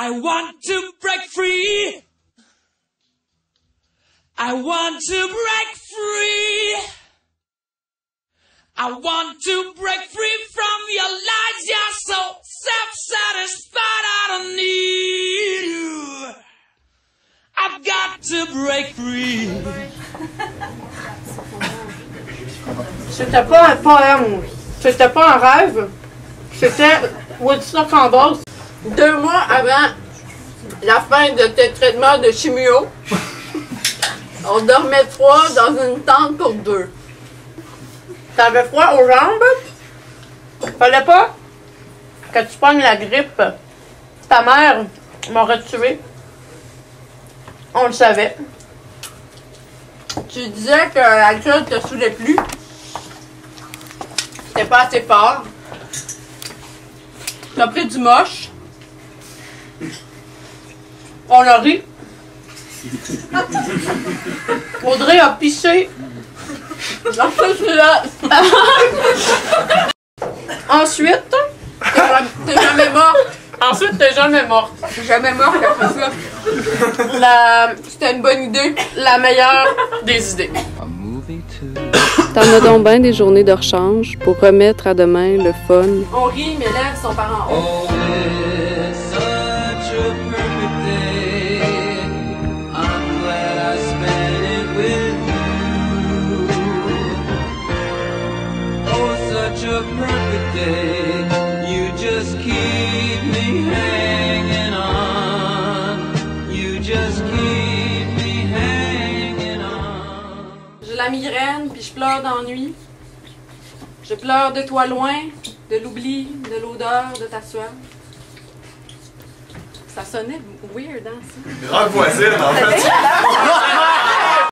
I want to break free. I want to break free. I want to break free from your lies. You're so self-satisfied. I don't need you. I've got to break free. C'était pas un poème, c'était pas un rêve, c'était Woodstock en Beauce. 2 mois avant la fin de tes traitements de chimio, on dormait 3 dans une tente pour 2. T'avais froid aux jambes, fallait pas que tu pognes la grippe. Ta mère m'aurait tué. On le savait. Tu disais que l'alcool te saoulait plus. C'était pas assez fort. T'as pris du moche. On a ri. Audrey a pissé. Ensuite, t'es jamais morte. Ensuite, t'es jamais morte. Je suis jamais morte après ça. C'était une bonne idée. La meilleure des idées. T'en as donc bien des journées de rechange pour remettre à demain le fun. On rit, mes lèvres sont par en haut. J'ai la migraine, puis je pleure d'ennui. Je pleure de toi loin, de l'oubli, de l'odeur de ta sueur. Ça sonnait weird, hein, ça? Grande voisine, en fait.